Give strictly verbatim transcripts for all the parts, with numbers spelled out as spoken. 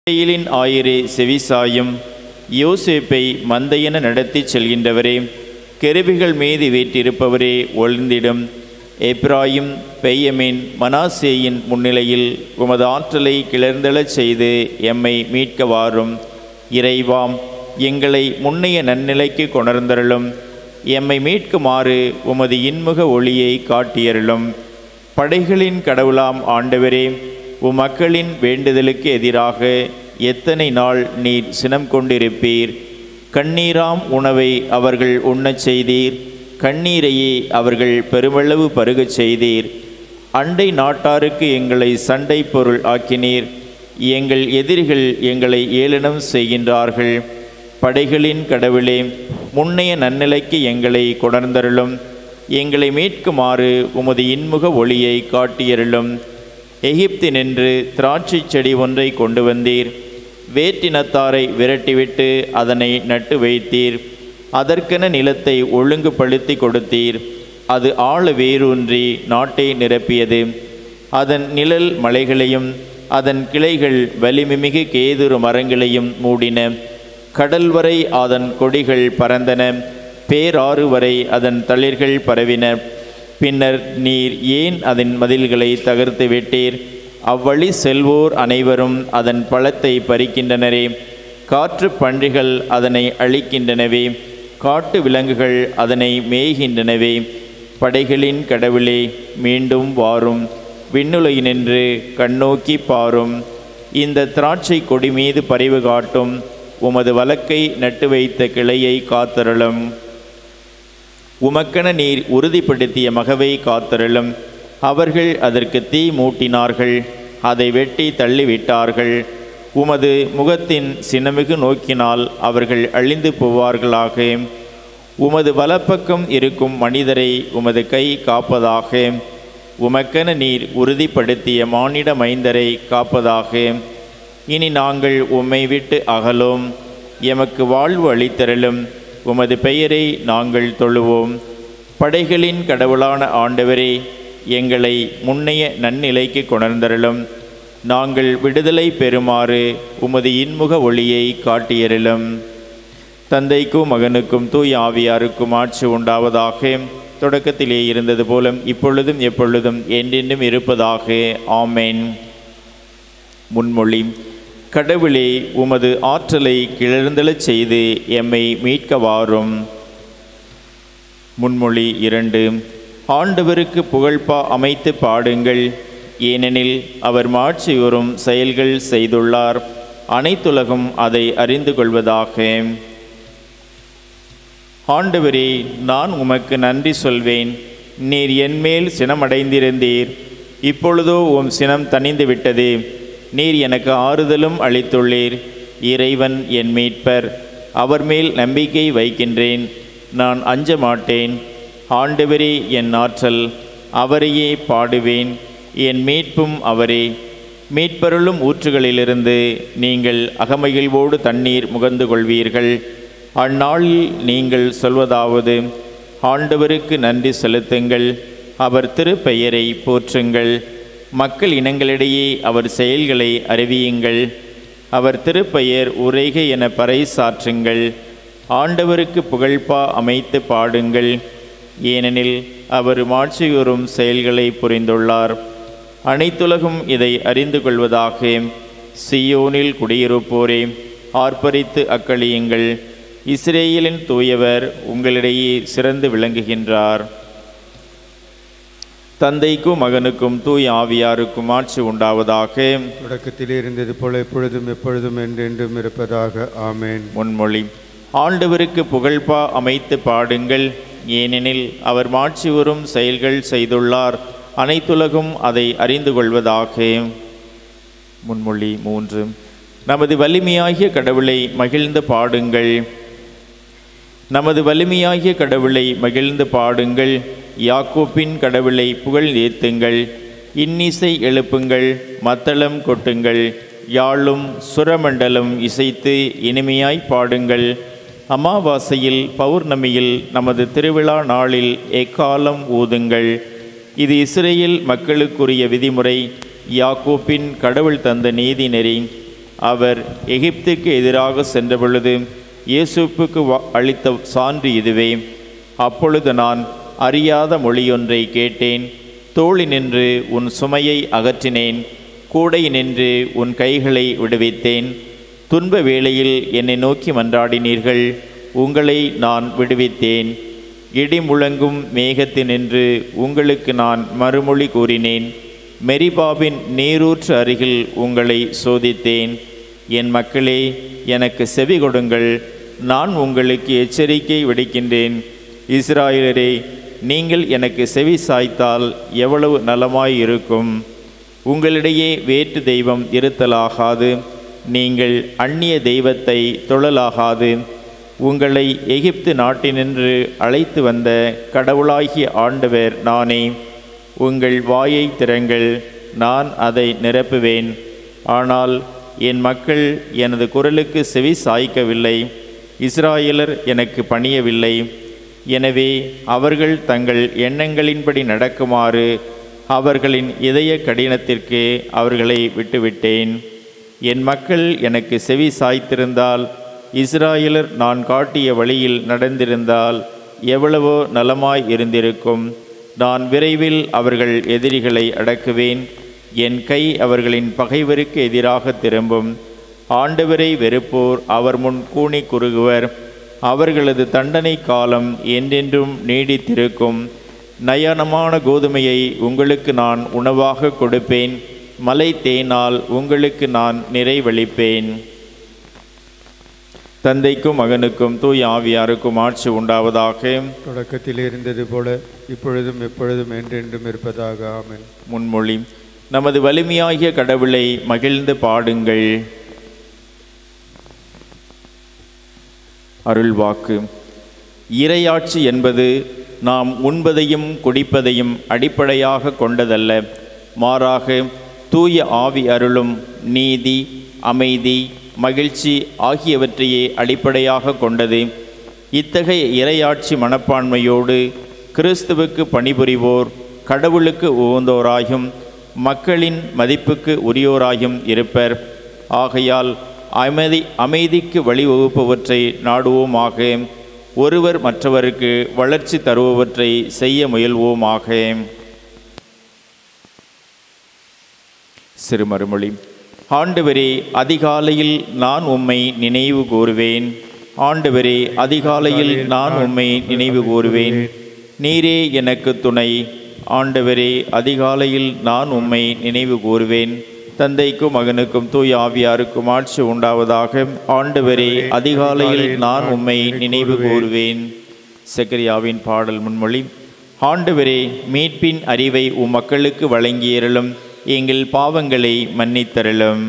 இஸ்ரவேலின் ஆயரே செவிசாயும், யோசேப்பை மந்தையென நடத்தி செல்கின்றவரே, கெருபிகள் மீது வீற்றிருப்பவரே ஒளிர்ந்திடும். எப்ராயிம் பெய்யமின் மனாசேயின் முன்னிலையில் உமது ஆற்றலை கிளர்ந்தெழச் செய்து எம்மை மீட்க வாரும். இறைவாம், எங்களை முன்னைய நன்னிலைக்கு கொணர்ந்தருளும். எம்மை மீட்குமாறு உமது இன்முக ஒளியை காட்டியருளும். படைகளின் கடவுளாம் ஆண்டவரே, உம்மக்களின் வேண்டுதலுக்கு எதிராக எத்தனை நாள் நீர் சினம் கொண்டிருப்பீர்? கண்ணீராம் உணவை அவர்கள் உண்ணச் செய்தீர், கண்ணீரையே அவர்கள் பெருமளவு பருகச் செய்தீர். அண்டை நாட்டாருக்கு எங்களை சண்டை பொருள் ஆக்கினீர். எங்கள் எதிரிகள் எங்களை ஏளனம் செய்கின்றார்கள். படைகளின் கடவுளே, முன்னைய நன்னிலைக்கு எங்களை கொணர்ந்தருளும். எங்களை மீட்குமாறு உமது இன்முக ஒளியை காட்டியருளும். எகிப்தினின்று திராட்சை செடி ஒன்றை கொண்டு வந்தீர். வேற்றினத்தாரை விரட்டிவிட்டு அதனை நட்டு வைத்தீர். அதற்கென நிலத்தை ஒழுங்குபடுத்தி கொடுத்தீர். அது ஆழ வேரூன்றி நாட்டை நிரப்பியது. அதன் நிழல் மலைகளையும் அதன் கிளைகள் வலிமைமிகு கேதுரு மரங்களையும் மூடின. கடல் வரை அதன் கொடிகள் பறந்தன, பேராறு வரை அதன் தளிர்கள் பரவின. பின்னர் நீர் ஏன் அதன் மதில்களை தகர்த்து விட்டீர்? அவ்வழி செல்வோர் அனைவரும் அதன் பழத்தை பறிக்கின்றனரே. காற்று பன்றிகள் அதனை அழிக்கின்றனவே, காட்டு விலங்குகள் அதனை மேய்கின்றனவே. படைகளின் கடவுளே, மீண்டும் வாரும். விண்ணுலகினின்று கண்ணோக்கி பாரும். இந்த திராட்சை கொடி மீது பரிவு காட்டும். உமது வலக்கை நட்டு வைத்த கிளையை காத்தருளும். உமக்கென நீர் உறுதிப்படுத்திய மகவை காத்தருளும். அவர்கள் அதற்கு தீ மூட்டினார்கள், அதை வெட்டி தள்ளிவிட்டார்கள். உமது முகத்தின் சினமிகு நோக்கினால் அவர்கள் அழிந்து போவார்களாக. உமது வலப்பக்கம் இருக்கும் மனிதரை உமது கை காப்பதாக. உமக்கென நீர் உறுதிப்படுத்திய மானிட மைந்தரை காப்பதாக. இனி நாங்கள் உம்மை விட்டு அகலோம். எமக்கு வாழ்வு அளித்தருளும். உமது பெயரை நாங்கள் தொழுவோம். படைகளின் கடவுளான ஆண்டவரே, எங்களை முன்னைய நன்னிலைக்கு கொணர்ந்தருளும். நாங்கள் விடுதலை பெறுமாறு உமது இன்முக ஒளியை காட்டியருளும். தந்தைக்கும் மகனுக்கும் தூய் ஆவியாருக்கும் ஆட்சி உண்டாவதாக. தொடக்கத்திலே இருந்தது போலும் இப்பொழுதும் எப்பொழுதும் என்றென்றும் இருப்பதாக. ஆமேன். முன்மொழி. கடவுளே, உமது ஆற்றலை கிளர்ந்தெழச் செய்து எம்மை மீட்க வாரும். முன்மொழி இரண்டு. ஆண்டவருக்கு புகழ்பா அமைத்து பாடுங்கள், ஏனெனில் அவர் மாட்சியுறும் செயல்கள் செய்துள்ளார். அனைத்துலகும் அதை அறிந்து கொள்வதாக. ஆண்டவரே, நான் உமக்கு நன்றி சொல்வேன். நீர் என்மேல் சினமடைந்திருந்தீர், இப்பொழுதோ உம் சினம் தணிந்து விட்டது. நீர் எனக்கு ஆறுதலும் அளித்துள்ளீர். இறைவன் என் மீட்பர், அவர் மேல் நம்பிக்கை வைக்கின்றேன். நான் அஞ்ச மாட்டேன். ஆண்டவரே என் ஆற்றல், அவரையே பாடுவேன். என் மீட்பும் அவரே. மீட்பருளும் ஊற்றுகளிலிருந்து நீங்கள் அகமகிழ்வோடு தண்ணீர் முகந்து கொள்வீர்கள். அந்நாளில் நீங்கள் சொல்வதாவது, ஆண்டவருக்கு நன்றி செலுத்துங்கள், அவர் திருப்பெயரை போற்றுங்கள். மக்கள் இனங்களிடையே அவர் செயல்களை அறிவியுங்கள். அவர் திருப்பெயர் உரைக என பறைசாற்றுங்கள். ஆண்டவருக்கு புகழ்பா அமைத்து பாடுங்கள், ஏனெனில் அவர் மாட்சியுறும் செயல்களை புரிந்துள்ளார். அனைத்துலகும் இதை அறிந்து கொள்வதாக. சியோனில் குடியிருப்போரே, ஆர்ப்பரித்து அக்களியுங்கள். இஸ்ரேலின் தூயவர் உங்களிடையே சிறந்து விளங்குகின்றார். தந்தைக்கும் மகனுக்கும் தூய் ஆவியாருக்கும் ஆட்சி உண்டாவதாக. தொடக்கத்தில் இருந்தது போல எப்பொழுதும் எப்பொழுதும் என்றென்றும் இருப்பதாக. ஆமேன். முன்மொழி. ஆண்டவருக்கு புகழ்பா அமைத்து பாடுங்கள், ஏனெனில் அவர் மாட்சியுறும் செயல்கள் செய்துள்ளார். அனைத்துலகும் அதை அறிந்து கொள்வதாக. முன்மொழி மூன்று. நமது வலிமையாகிய கடவுளை மகிழ்ந்து பாடுங்கள். நமது வலிமையாகிய கடவுளை மகிழ்ந்து பாடுங்கள். யாக்கோப்பின் கடவுளை புகழ் ஏத்துங்கள். இன்னிசை எழுப்புங்கள், மத்தளம் கொட்டுங்கள். யாழும் சுரமண்டலம் இசைத்து இனிமையாய் பாடுங்கள். அமாவாசையில் பௌர்ணமியில் நமது திருவிழா நாளில் எக்காலம் ஊதுங்கள். இது இஸ்ரேல் மக்களுக்குரிய விதிமுறை, யாக்கோப்பின் கடவுள் தந்த நீதி நெறி. அவர் எகிப்துக்கு எதிராக சென்ற பொழுது யூசுப்புக்கு அளித்த சான்று இதுவே. அப்பொழுது நான் அறியாத மொழியொன்றை கேட்டேன். தோழி நின்று உன் சுமையை அகற்றினேன், கூடை நின்று உன் கைகளை விடுவித்தேன். துன்ப வேளையில் என்னை நோக்கி மன்றாடினீர்கள், உங்களை நான் விடுவித்தேன். இடி முழங்கும் மேகத்தினின்று உங்களுக்கு நான் மறுமொழி கூறினேன். மெரிபாவின் நீரூற்று அருகில் உங்களை சோதித்தேன். என் மக்களே, எனக்கு செவி கொடுங்கள், நான் உங்களுக்கு எச்சரிக்கை விடுக்கின்றேன். இஸ்ராயலரே, நீங்கள் எனக்கு செவி சாய்த்தால் எவ்வளவு நலமாயிருக்கும். உங்களிடையே வேற்று தெய்வம் இருத்தலாகாது, நீங்கள் அந்நிய தெய்வத்தை தொழலாகாது. உங்களை எகிப்து நாட்டினின்று அழைத்து வந்த கடவுளாகிய ஆண்டவர் நானே. உங்கள் வாயை திறங்கள், நான் அதை நிரப்புவேன். ஆனால் என் மக்கள் எனது குரலுக்கு செவி சாய்க்கவில்லை, இஸ்ராயலர் எனக்கு பணியவில்லை. எனவே அவர்கள் தங்கள் எண்ணங்களின்படி நடக்குமாறு அவர்களின் இதய கடினத்திற்கு அவர்களை விட்டுவிட்டேன். என் மக்கள் எனக்கு செவி சாய்த்திருந்தால், இஸ்ராயலர் நான் காட்டிய வழியில் நடந்திருந்தால் எவ்வளவோ நலமாய் இருந்திருக்கும். நான் விரைவில் அவர்கள் எதிரிகளை அடக்குவேன். என் கை அவர்களின் பகைவருக்கு எதிராக திரும்பும். ஆண்டவரை வெறுப்போர் அவர் முன் கூனி குறுகுவர். அவர்களது தண்டனை காலம் என்றென்றும் நீடித்திருக்கும். நயனமான கோதுமையை உங்களுக்கு நான் உணவாக கொடுப்பேன். மலை தேனால் உங்களுக்கு நான் நிறைவளிப்பேன். தந்தைக்கும் மகனுக்கும் தூய ஆவியாருக்கும் ஆட்சி உண்டாவதாக. தொடக்கத்தில் இருந்தது போல இப்பொழுதும் எப்பொழுதும் என்றென்றும் இருப்பதாக. ஆமென். முன்மொழி. நமது வலிமையாகிய கடவுளை மகிழ்ந்து பாடுங்கள். அருள்வாக்கு. இறையாட்சி என்பது நாம் உண்பதையும் குடிப்பதையும் அடிப்படையாக கொண்டதல்ல, மாறாக தூய ஆவி அருளும் நீதி, அமைதி, மகிழ்ச்சி ஆகியவற்றையே அடிப்படையாக கொண்டது. இத்தகைய இறையாட்சி மனப்பான்மையோடு கிறிஸ்துவுக்கு பணிபுரிவோர் கடவுளுக்கு உகந்தோராயும் மக்களின் மதிப்புக்கு உரியோராயும் இருப்பர். ஆகையால் அமைதி அமைதிக்கு வழிவகுப்பவற்றை நாடுவோமாக. ஒருவர் மற்றவருக்கு வளர்ச்சி தருபவற்றை செய்ய முயல்வோமாக. சிறுமறுமொழி. ஆண்டவரே, அதிகாலையில் நான் உம்மை நினைவு கூறுவேன். ஆண்டவரே, அதிகாலையில் நான் உம்மை நினைவு கூறுவேன். நீரே எனக்கு துணை. ஆண்டவரே, அதிகாலையில் நான் உம்மை நினைவு கூறுவேன். தந்தைக்கும் மகனுக்கும் தூய ஆவியாருக்கும் ஆட்சி உண்டாவதாக. ஆண்டவரே, அதிகாலையில் நான் உம்மை நினைவு கூறுவேன். செக்கரியாவின் பாடல் முன்மொழி. ஆண்டவரே, மீட்பின் அறிவை உம் மக்களுக்கு வழங்கியருளும், எங்கள் பாவங்களை மன்னித்தருளும்.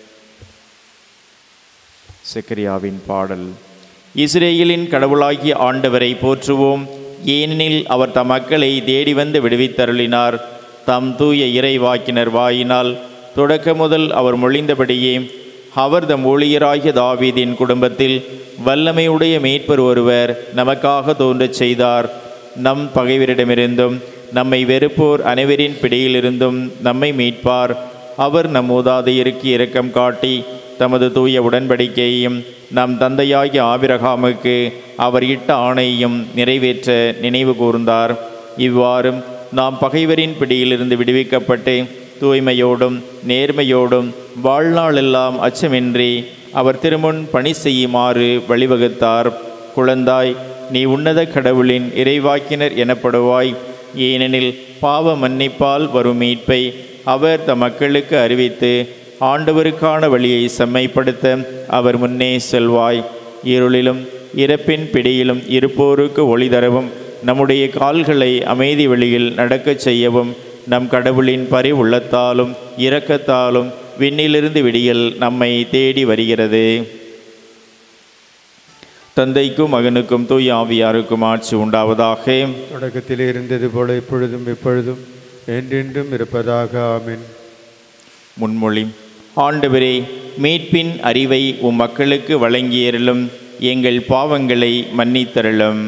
செக்கரியாவின் பாடல். இஸ்ரேலின் கடவுளாகிய ஆண்டவரை போற்றுவோம், ஏனெனில் அவர் தம் மக்களை தேடி வந்து விடுவித்தருளினார். தம் தூய இறைவாக்கினர் வாயினால் தொடக்க முதல் அவர் மொழிந்தபடியே அவர் தம் ஊழியராகிய தாவீதின் குடும்பத்தில் வல்லமையுடைய மீட்பர் ஒருவர் நமக்காக தோன்றச் செய்தார். நம் பகைவரிடமிருந்தும் நம்மை வெறுப்போர் அனைவரின் பிடியிலிருந்தும் நம்மை மீட்பார். அவர் நம் மூதாதையருக்கு இரக்கம் காட்டி தமது தூய உடன்படிக்கையையும் நம் தந்தையாகிய ஆபிரகாமுக்கு அவர் இட்ட ஆணையையும் நிறைவேற்ற நினைவு கூர்ந்தார். இவ்வாறு நாம் பகைவரின் பிடியிலிருந்து விடுவிக்கப்பட்டு தூய்மையோடும் நேர்மையோடும் வாழ்நாளெல்லாம் அச்சமின்றி அவர் திருமுன் பணி செய்யுமாறு வழிவகுத்தார். குழந்தாய், நீ உன்னத கடவுளின் இறைவாக்கினர் எனப்படுவாய். ஏனெனில் பாவ மன்னிப்பால் வரும் மீட்பை அவர் தம் மக்களுக்கு அறிவித்து ஆண்டவருக்கான வழியை செம்மைப்படுத்த அவர் முன்னே செல்வாய். இருளிலும் இறப்பின் பிடியிலும் இருப்போருக்கு ஒளி தரவும் நம்முடைய கால்களை அமைதி வழியில் நடக்கச் செய்யவும் நம் கடவுளின் பரி உள்ளத்தாலும் இரக்கத்தாலும் விண்ணிலிருந்து விடியல் நம்மை தேடி வருகிறது. தந்தைக்கும் மகனுக்கும் தூய ஆவியாருக்கும் ஆட்சி உண்டாவதாக. தொடக்கத்தில் இருந்தது போல இப்பொழுதும் எப்பொழுதும் என்றென்றும் இருப்பதாக. ஆமென். முன்மொழி. ஆண்டவரே, மீட்பின் அறிவை உம் மக்களுக்கு வழங்கியருளும், எங்கள் பாவங்களை மன்னித்தருளும்.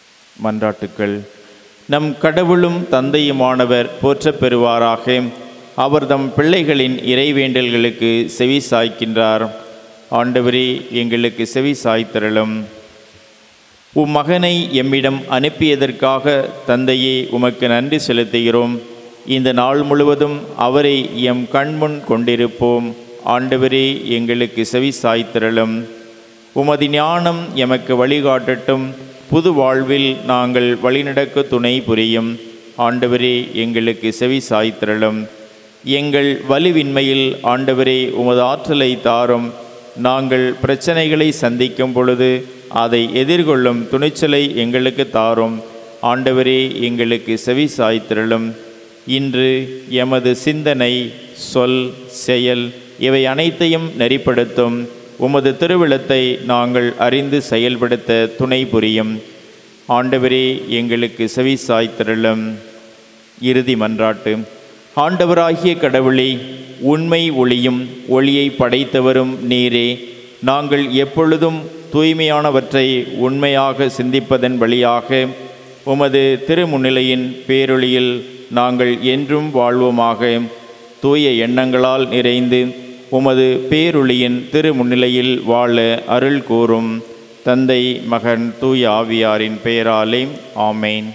மன்றாட்டுக்கள். நம் கடவுளும் தந்தையுமானவர் போற்றப் பெறுவாராக. அவர் தம் பிள்ளைகளின் இறைவேண்டல்களுக்கு செவி சாய்க்கின்றார். ஆண்டவரே, எங்களுக்கு செவி சாய்த்தருளும். உம் மகனை எம்மிடம் அனுப்பியதற்காக தந்தையே உமக்கு நன்றி செலுத்துகிறோம். இந்த நாள் முழுவதும் அவரை எம் கண்முன் கொண்டிருப்போம். ஆண்டவரே, எங்களுக்கு செவி சாய்த்தருளும். உமது ஞானம் எமக்கு வழிகாட்டட்டும். புது வாழ்வில் நாங்கள் வழிநடக்க துணை புரியும். ஆண்டவரே, எங்களுக்கு செவி சாய்த்தருளும். எங்கள் வலுவின்மையில் ஆண்டவரே உமது ஆற்றலை தாரும். நாங்கள் பிரச்சனைகளை சந்திக்கும் பொழுது அதை எதிர்கொள்ளும் துணிச்சலை எங்களுக்கு தாரும். ஆண்டவரே, எங்களுக்கு செவி சாய்த்தருளும். இன்று எமது சிந்தனை, சொல், செயல் இவை அனைத்தையும் நெறிப்படுத்தும் உமது திருவிழத்தை நாங்கள் அறிந்து செயல்படுத்த துணை புரியும். ஆண்டவரே, எங்களுக்கு செவி சாய்த்தருளும். இறுதி மன்றாட்டு. ஆண்டவராகிய கடவுளே, உண்மை ஒளியும் ஒளியை படைத்தவரும் நீரே. நாங்கள் எப்பொழுதும் தூய்மையானவற்றை உண்மையாக சிந்திப்பதன் வழியாக உமது திருமுன்னிலையின் பேரொளியில் நாங்கள் என்றும் வாழ்வோமாக. தூய எண்ணங்களால் நிறைந்து உமது பேரொளியின் திருமுன்னிலையில் வாழ அருள் கூறும். தந்தை, மகன், தூய ஆவியாரின் பெயராலே ஆமேன்.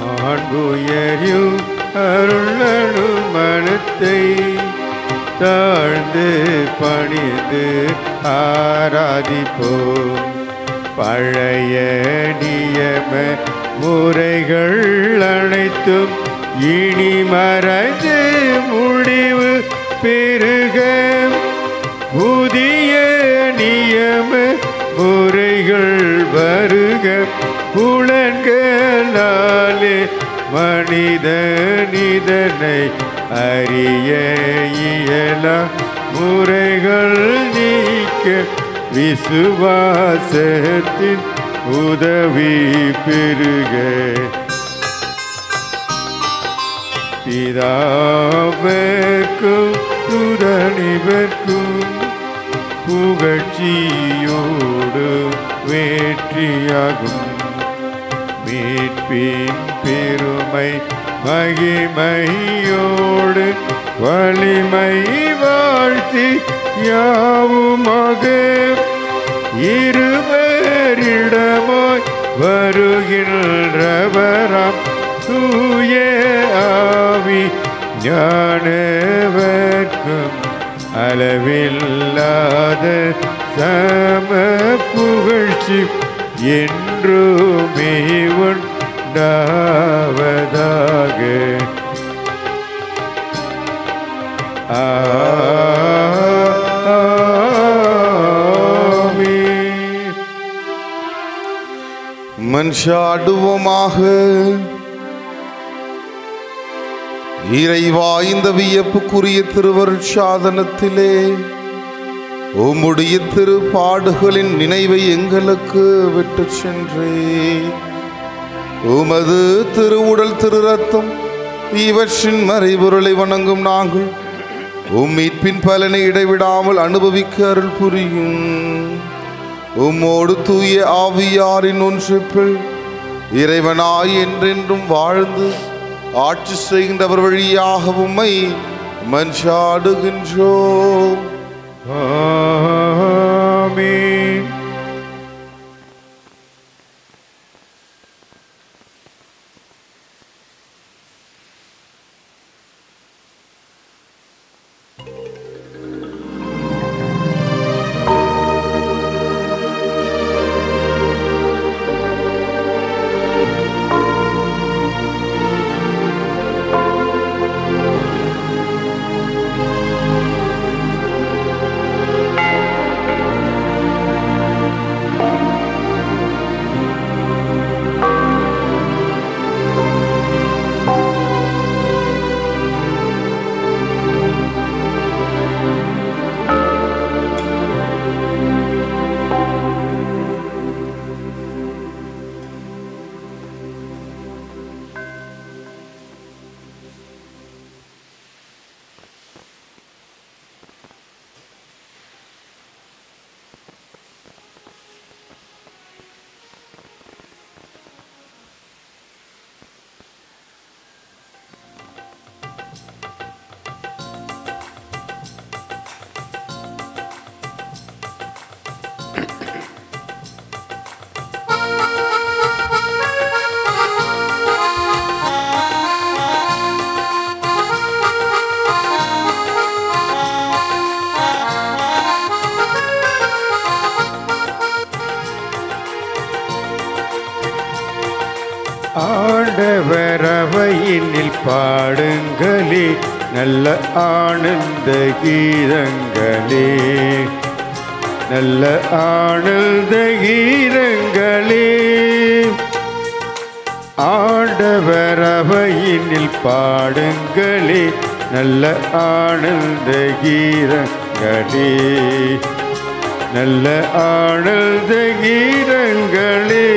மாண்புயரும் அருளனும் மனத்தை தாழ்ந்து பணிந்து ஆராதிப்போம். பழைய நியம முறைகள் அனைத்தும் இனி மறைந்து முடிவு பெருக புதிய நியம முறைகள் வருக. புலன்களாலே மனிதனிதனை அறிய இயலா முறைகள் நீக்க விசுவாசத்தின் உதவி பெருக. பிதாவிற்கும் சுதனிவர்க்கும் புகழ்ச்சியோடு வெற்றியாகும். மீட்பின் பெருமை மகிமையோடு வலிமை வாழ்த்தி யாவுமாக இருவரிடமாய் வருகின்றவராம் தூய ஆவி ஞானவர்க்கும் அளவில்லாத சம புகழ்ச்சி என்றுமே உண்டாவதாக. ஆமென். மன்றாடுவோமாக. இறைவா, இந்த வியப்புக்குரிய திருவருட்சாதனத்திலே உம்முடைய திருப்பாடுகளின் நினைவை எங்களுக்கு விட்டு சென்றே. உமது திருவுடல் திரு ரத்தம் இவற்றின் மறைபொருளை வணங்கும் நாங்கள் உம் மீட்பின் பலனை இடைவிடாமல் அனுபவிக்க அருள் புரியும். உம்மோடு தூய ஆவியாரின் ஒன்றிப்பில் இறைவனாய் என்றென்றும் வாழ்ந்து ஆட்சி செய்கின்றவர் வழியாக உம்மை மன்றாடுகின்றோம். ஆமென். ஆண்டவரவையினில் பாடுங்களே, நல்ல ஆனந்த கீதங்களே, நல்ல ஆனந்த கீதங்களே. ஆண்டவரவையினில் பாடுங்களே, நல்ல ஆனந்த கீதங்களே, நல்ல ஆனந்த கீதங்களே.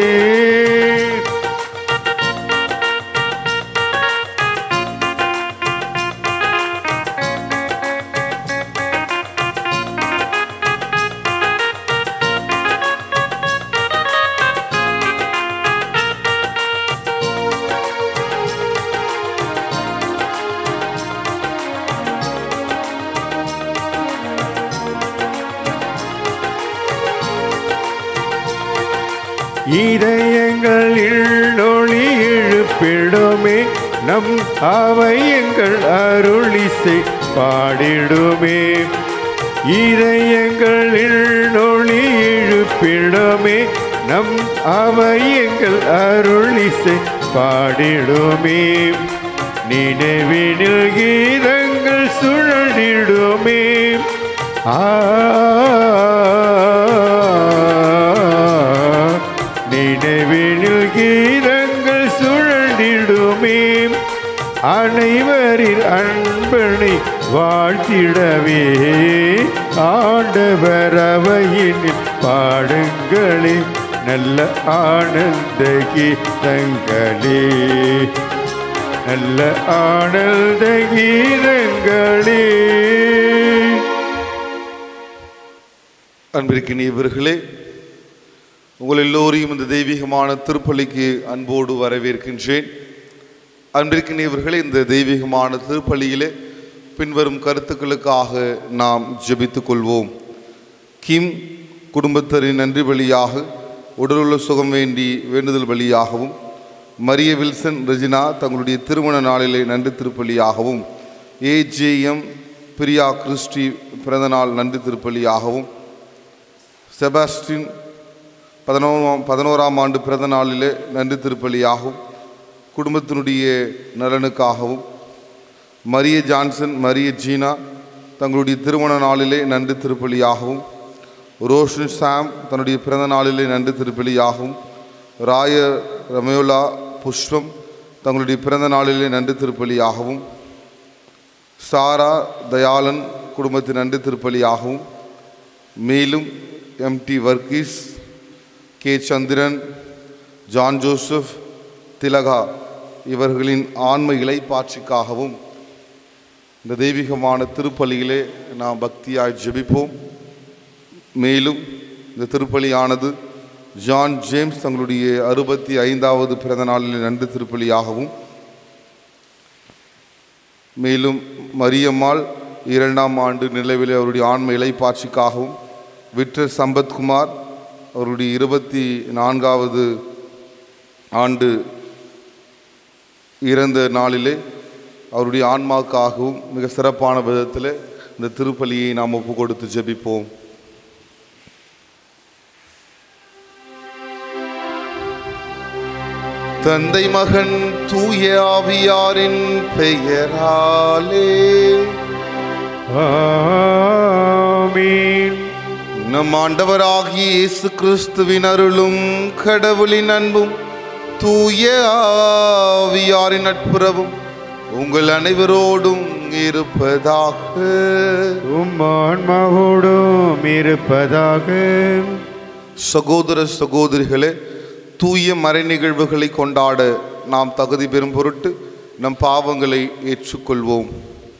இதயங்களில் ஒளி எழுப்ப இருப்பிடமே நம் அவை எங்கள் அருளிசை பாடிடுமே. இதயங்களில் ஒளி எழுப்பிடமே நம் அவை எங்கள் அருளிசை பாடிடுமே. நினைவினில் கீதங்கள் சுழலிடுமே. ஆ நினைவினில் கீதங்கள் சுழலிடுமே. அனைவரில் அன்பனை வாழ்த்திடவே ஆண்டவர் அவையினில் பாடுங்களே நல்ல ஆனந்த கீதங்களே, நல்ல ஆனந்த கீதங்களே. அன்பிற்கினியவர்களே, உங்கள் எல்லோரையும் இந்த தெய்வீகமான திருப்பலிக்கு அன்போடு வரவேற்கின்றேன். அன்பிற்கினியவர்களே, இந்த தெய்வீகமான திருப்பலியிலே பின்வரும் கருத்துக்களுக்காக நாம் ஜெபித்துக் கொள்வோம். கிம் குடும்பத்தரின் நன்றி பலியாக, உடலுள்ள சுகம் வேண்டி வேண்டுதல் பலியாகவும், மரிய வில்சன் ரெஜினா தங்களுடைய திருமண நாளிலே நன்றி திருப்பலியாகவும், ஏஜேஎம் பிரியா கிறிஸ்டி பிறந்தநாள் நன்றி திருப்பலியாகவும், செபாஸ்டின் பதினோராம் பதினோராம் ஆண்டு பிறந்த நாளிலே நன்றி திருப்பலியாகவும், குடும்பத்தினுடைய நலனுக்காகவும், மரிய ஜான்சன் மரிய ஜீனா தங்களுடைய திருமண நாளிலே நன்றி திருப்பலியாகவும், ரோஷன் சாம் தன்னுடைய பிறந்த நாளிலே நன்றி திருப்பலியாகவும், ராய ரமயோலா புஷ்பம் தங்களுடைய பிறந்த நாளிலே நன்றி திருப்பலியாகவும், சாரா தயாளன் குடும்பத்தின் நன்றி திருப்பலியாகவும், மேலும் M T Varghese, K Chandran, John Joseph, Thilaka இவர்களின் ஆன்ம இளைப்பாட்சிக்காகவும் இந்த தெய்வீகமான திருப்பலியிலே நாம் பக்தியாய் ஜெபிப்போம். மேலும் இந்த திருப்பலியானது ஜான் ஜேம்ஸ் தங்களுடைய அறுபத்தி ஐந்தாவது பிறந்த நாளில் நன்றி திருப்பலியாகவும், மேலும் மரியம்மாள் இரண்டாம் ஆண்டு நிலவிலே அவருடைய ஆன்ம இளைப்பாட்சிக்காகவும், விக்டர் சம்பத்குமார் அவருடைய இருபத்தி நான்காவது ஆண்டு இறந்த நாளிலே அவருடைய ஆன்மாவுக்காகவும் மிக சிறப்பான விதத்தில் இந்த திருப்பலியை நாம் ஒப்பு கொடுத்து ஜெபிப்போம். தந்தை மகன் தூய ஆவியாரின் பெயராலே ஆமென். நம் ஆண்டவராகிய இயேசு கிறிஸ்துவின் அருளும் கடவுளின் அன்பும் தூய ஆவியாரின் நட்புறவும் உங்கள் அனைவரோடும் இருப்பதாக. உம் ஆன்மாவோடும் இருப்பதாக. சகோதர சகோதரிகளே, தூய மறை நிகழ்வுகளை கொண்டாட நாம் தகுதி பெறும் பொருட்டு நம் பாவங்களை ஏற்றுக்கொள்வோம்.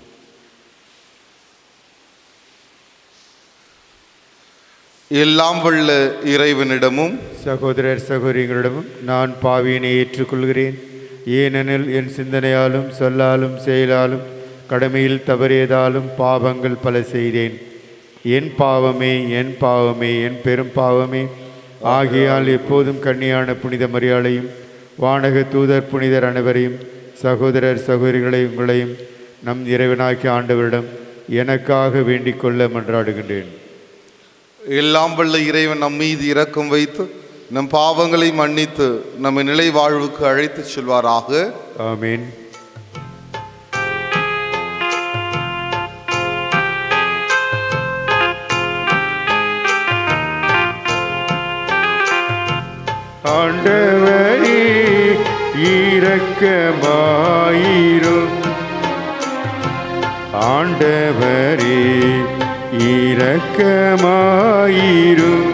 எல்லாம் வல்ல இறைவனிடமும் சகோதரர் சகோதரிகளிடமும் நான் பாவியினை ஏற்றுக்கொள்கிறேன். ஏனெனில் என் சிந்தனையாலும் சொல்லாலும் செயலாலும் கடமையில் தவறியதாலும் பாவங்கள் பல செய்தேன். என் பாவமே என் பாவமே என் பெரும் பாவமே. ஆகையால் எப்போதும் கன்னியான புனித மரியாளையும் வானக தூதர் புனிதர் அனைவரையும் சகோதரர் சகோதரிகளை உங்களையும் நம் இறைவனாகிய ஆண்டவரிடம் எனக்காக வேண்டிக் கொள்ள மன்றாடுகின்றேன். எல்லாம் வல்ல இறைவன் நம் மீது இரக்கம் வைத்து நம் பாவங்களை மன்னித்து நம்மை நிலை வாழ்வுக்கு அழைத்து செல்வாராக. ஆமீன். ஆண்டவரே இரக்கமாயிரும். ஆண்டவரே இரக்கமாயிரும்.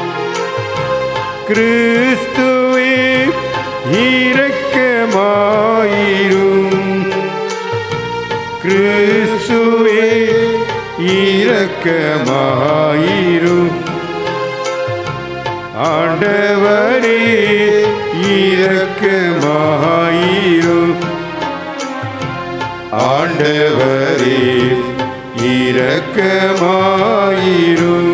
கிறிஸ்துவே இரக்கமாயிரும். கிறிஸ்துவே இரக்கமாயிரும். ஆண்டவரே இரக்கமாயிரும். ஆண்டவரே இரக்கமாயிரும்.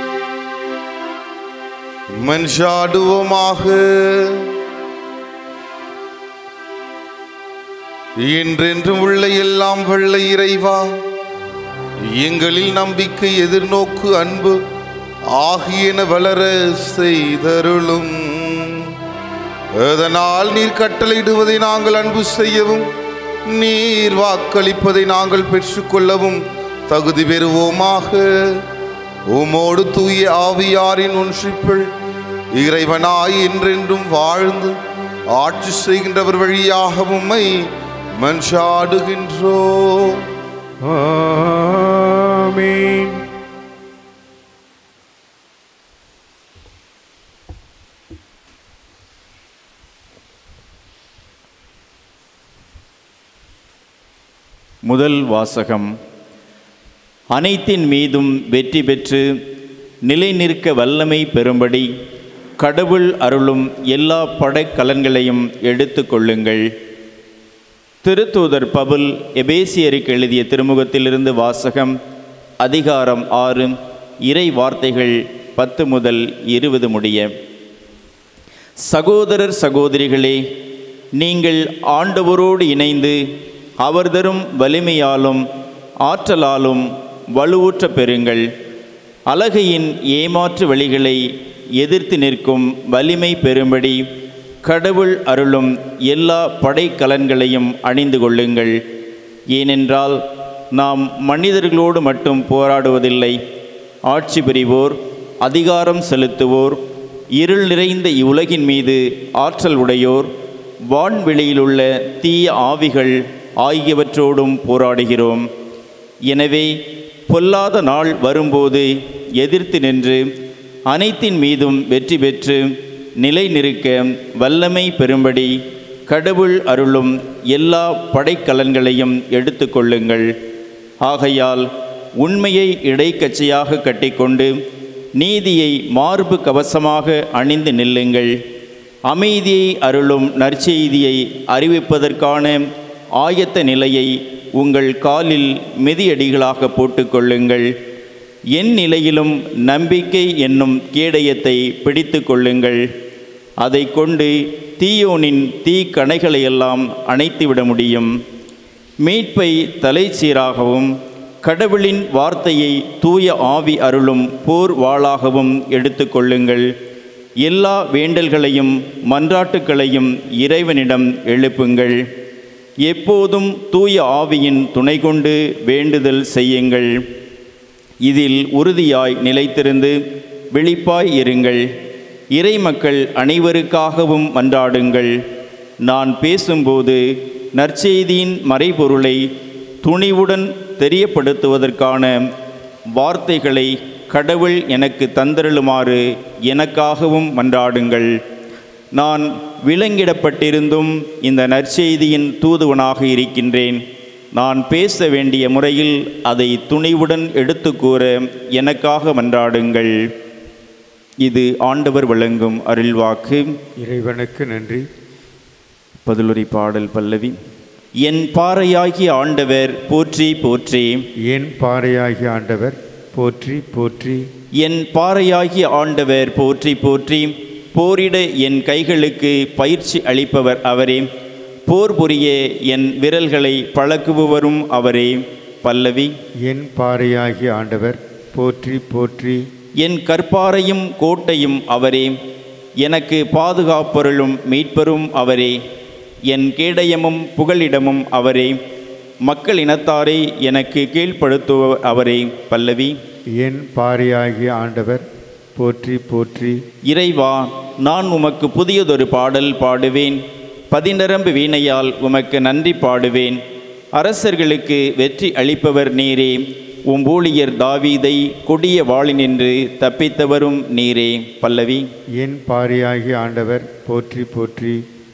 மன்றாடுவோமாக. என்றென்றும் உள்ள எல்லாம் வல்ல இறைவா, எங்களில் நம்பிக்கை, எதிர்நோக்கு, அன்பு ஆகியன வளர செய்தருளும். அதனால் நீர் கட்டளையிடுவதை நாங்கள் அன்பு செய்யவும், நீர் வாக்களிப்பதை நாங்கள் பெற்றுக்கொள்ளவும் தகுதி பெறுவோமாக. உமோடு தூய ஆவியாரின் ஒன்றிப்பில் இறைவனாய் என்றென்றும் வாழ்ந்து ஆட்சி செய்கின்றவர் வழியாக உம்மை மன்றாடுகின்றோம். ஆமென். முதல் வாசகம். அனைத்தின் மீதும் வெற்றி பெற்று நிலை நிற்க வல்லமை பெறும்படி கடவுள் அருளும் எல்லா படைக்கலன்களையும் எடுத்து கொள்ளுங்கள். திருத்தூதர் பவுல் எபேசியருக்கு எழுதிய திருமுகத்திலிருந்து வாசகம். அதிகாரம் ஆறு, இறை வார்த்தைகள் பத்து முதல் இருபது முடிய. சகோதரர் சகோதரிகளே, நீங்கள் ஆண்டவரோடு இணைந்து அவர் தரும் வலிமையாலும் ஆற்றலாலும் வலுவூற்ற பெறுங்கள். அலகையின் ஏமாற்று வழிகளை எதிர்த்து நிற்கும் வலிமை பெறும்படி கடவுள் அருளும் எல்லா படைக்கலன்களையும் அணிந்து கொள்ளுங்கள். ஏனென்றால் நாம் மனிதர்களோடு மட்டும் போராடுவதில்லை. ஆட்சி புரிவோர், அதிகாரம் செலுத்துவோர், இருள் நிறைந்த இவ்வுலகின் மீது ஆற்றல் உடையோர், வான்வெளியிலுள்ள தீய ஆவிகள் ஆகியவற்றோடும் போராடுகிறோம். எனவே பொல்லாத நாள் வரும்போது எதிர்த்து நின்று அனைத்தின் மீதும் வெற்றி பெற்று நிலை நிற்க வல்லமை பெறும்படி கடவுள் அருளும் எல்லா படைக்கலன்களையும் எடுத்து கொள்ளுங்கள். ஆகையால் உண்மையை இடைக்கச்சையாக கட்டிக்கொண்டு நீதியை மார்பு கவசமாக அணிந்து நில்லுங்கள். அமைதியை அருளும் நற்செய்தியை அறிவிப்பதற்கான ஆயத்த நிலையை உங்கள் காலில் மிதியடிகளாக போட்டுக்கொள்ளுங்கள். என் நிலையிலும் நம்பிக்கை என்னும் கேடயத்தை பிடித்து கொள்ளுங்கள். அதை கொண்டு தீயோனின் தீக்கணைகளையெல்லாம் அணைத்துவிட முடியும். மீட்பை தலைச்சீராகவும் கடவுளின் வார்த்தையை தூய ஆவி அருளும் போர் வாளாகவும் எடுத்து கொள்ளுங்கள். எல்லா வேண்டல்களையும் மன்றாட்டுக்களையும் இறைவனிடம் எழுப்புங்கள். எப்போதும் தூய ஆவியின் துணை கொண்டு வேண்டுதல் செய்யுங்கள். இதில் உறுதியாய் நிலைத்திருந்து விழிப்பாய் இருங்கள். இறை மக்கள் அனைவருக்காகவும் மன்றாடுங்கள். நான் பேசும்போது நற்செய்தியின் மறைபொருளை துணிவுடன் தெரியப்படுத்துவதற்கான வார்த்தைகளை கடவுள் எனக்கு தந்தருளுமாறு எனக்காகவும் மன்றாடுங்கள். நான் விலங்கிடப்பட்டிருந்தும் இந்த நற்செய்தியின் தூதுவனாக இருக்கின்றேன். நான் பேச வேண்டிய முறையில் அதை துணிவுடன் எடுத்து கூற எனக்காக மன்றாடுங்கள். இது ஆண்டவர் வழங்கும் அருள்வாக்கு. இறைவனுக்கு நன்றி. பதிலுரை பாடல் பல்லவி. என் பாறையாகிய ஆண்டவர் போற்றி போற்றி. என் பாறையாகிய ஆண்டவர் போற்றி போற்றி. என் பாறையாகிய ஆண்டவர் போற்றி போற்றி. போரிட என் கைகளுக்கு பயிற்சி அளிப்பவர் அவரே. போர் புரிய என் விரல்களை பழக்குபவரும் அவரே. பல்லவி. என் பாறையாகிய ஆண்டவர் போற்றி போற்றி. என் கற்பாரையும் கோட்டையும் அவரே. எனக்கு பாதுகாப்பொருளும் மீட்பரும் அவரே. என் கேடயமும் புகலிடமும் அவரே. மக்கள் இனத்தாரை எனக்கு கீழ்ப்படுத்துபவர் அவரே. பல்லவி. என் பாறையாகிய ஆண்டவர் போற்றி போற்றி. இறைவா, நான் உமக்கு புதியதொரு பாடல் பாடுவேன். பதினரம்பு வீணையால் உமக்கு நன்றி பாடுவேன். அரசர்களுக்கு வெற்றி அளிப்பவர் நீரே. உம் ஊழியர் தாவீதை கொடிய வாளினின்று தப்பித்தவரும் நீரே. பல்லவி. என் பாறையாகிய ஆண்டவர் போற்றி போற்றி.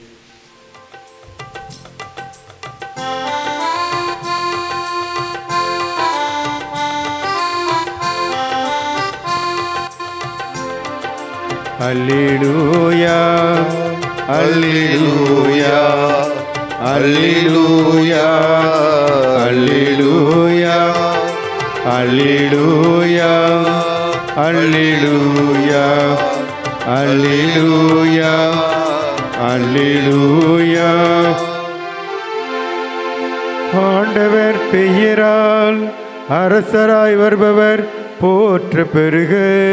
அல்லேலூயா அல்லேலூயா அல்லேலூயா அல்லேலூயா அல்லேலூயா அல்லேலூயா அல்லேலூயா அல்லேலூயா. ஆண்டவர் பெயரால் அரசராய் வருபவர் போற்ற பெருக.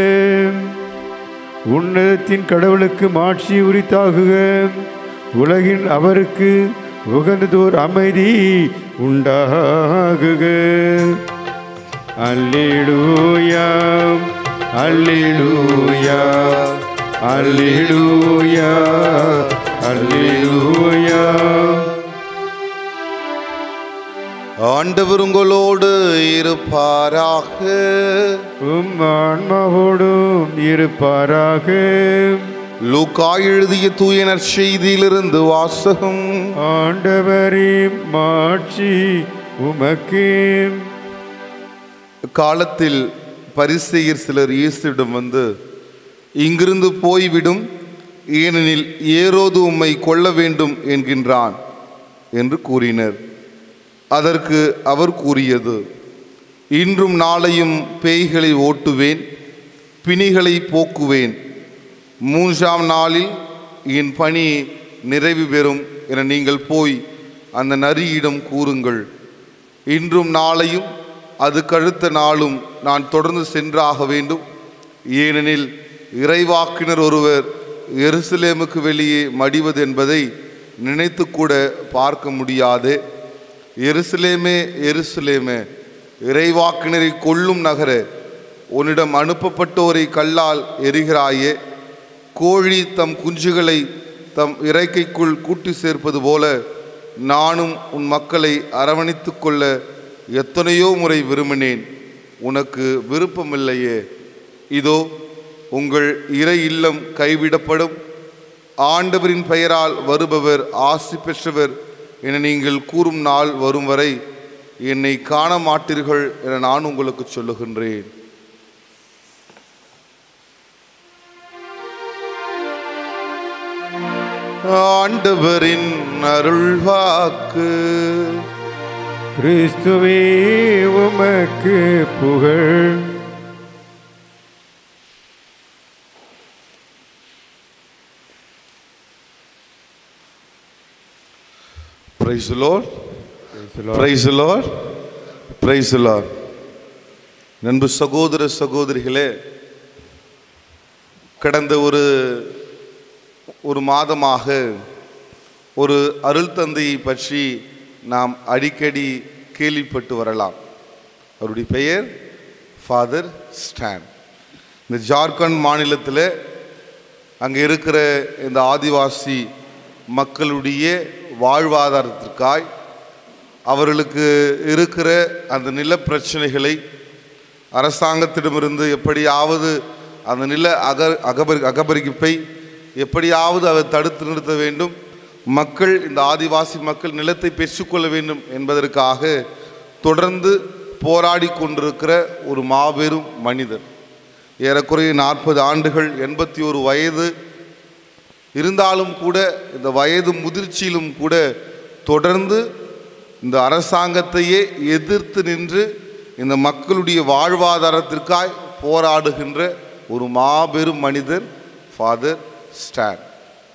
உன்னதத்தின் கடவுளுக்கு மாட்சி உரித்தாகுக. உலகில் அவருக்கு உகந்ததோர் அமைதி உண்டாகுக. அல்லேலூயா அல்லேலூயா அல்லேலூயா அல்லேலூயா. ஆண்டவர் உங்களோடு இருப்பாராக. உம் ஆன்மாவோடும் இருப்பாராக. லூக்கா எழுதிய தூய நற்செய்தியிலிருந்து வாசகம். ஆண்டவரே மாட்சி உமக்கே. காலத்தில் பரிசேயர் சிலர் இயேசுவிடம் வந்து, இங்கிருந்து போய்விடும், ஏனெனில் ஏரோது உம்மை கொல்ல வேண்டும் என்கின்றான் என்று கூறினர். அதற்கு அவர் கூறியது, இன்றும் நாளையும் பேய்களை ஓட்டுவேன், பிணிகளை போக்குவேன், மூன்றாம் நாளில் என் பணி நிறைவு பெறும் என நீங்கள் போய் அந்த நரியிடம் கூறுங்கள். இன்றும் நாளையும் அது கழுத்த நாளும் நான் தொடர்ந்து சென்றாக வேண்டும். ஏனெனில் இறைவாக்கினர் ஒருவர் எருசலேமுக்கு வெளியே மடிவது என்பதை நினைத்து கூட பார்க்க முடியாது. எருசலேமே எருசலேமே, இறைவாக்கினரை கொல்லும் நகர, உன்னிடம் அனுப்பப்பட்டோரை கல்லால் எரிகிறாயே. கோழி தம் குஞ்சுகளை தம் இறக்கைக்குள் கூட்டி சேர்ப்பது போல நானும் உன் மக்களை அரவணைத்து கொள்ள எத்தனையோ முறை விரும்பினேன், உனக்கு விருப்பமில்லையே. இதோ உங்கள் இறை இல்லம் கைவிடப்படும். ஆண்டவரின் பெயரால் வருபவர் ஆசி பெற்றவர் என நீங்கள் கூறும் நாள் வரும் வரை என்னை காண மாட்டீர்கள் என நான் உங்களுக்கு சொல்லுகின்றேன். ஆண்டவரின் அருள்வாக்கு. கிறிஸ்துவே உமக்கு புகழ். Praise the Lord. Praise the Lord. Praise the Lord. நண்பு சகோதர சகோதரிகளே, கடந்த ஒரு ஒரு மாதமாக ஒரு அருள் தந்தையை பற்றி நாம் அடிக்கடி கேள்விப்பட்டு வரலாம். அவருடைய பெயர் ஃபாதர் ஸ்டான். இந்த ஜார்க்கண்ட் மாநிலத்தில் அங்கே இருக்கிற இந்த ஆதிவாசி மக்களுடைய வாழ்வாதாரத்திற்காய் அவர்களுக்கு இருக்கிற அந்த நில பிரச்சனைகளை அரசாங்கத்திடமிருந்து எப்படியாவது அந்த நில அக அகபரி அகபரிப்பை எப்படியாவது அவர் தடுத்து நிறுத்த வேண்டும், மக்கள் இந்த ஆதிவாசி மக்கள் நிலத்தை பெற்றுக்கொள்ள வேண்டும் என்பதற்காக தொடர்ந்து போராடி கொண்டிருக்கிற ஒரு மாபெரும் மனிதர். ஏறக்குறைய நாற்பது ஆண்டுகள், எண்பத்தி ஒரு வயது இருந்தாலும் கூட இந்த வயது முதிர்ச்சியிலும் கூட தொடர்ந்து இந்த அரசாங்கத்தையே எதிர்த்து நின்று இந்த மக்களுடைய வாழ்வாதாரத்திற்காய் போராடுகின்ற ஒரு மாபெரும் மனிதர் ஃபாதர் ஸ்டான்.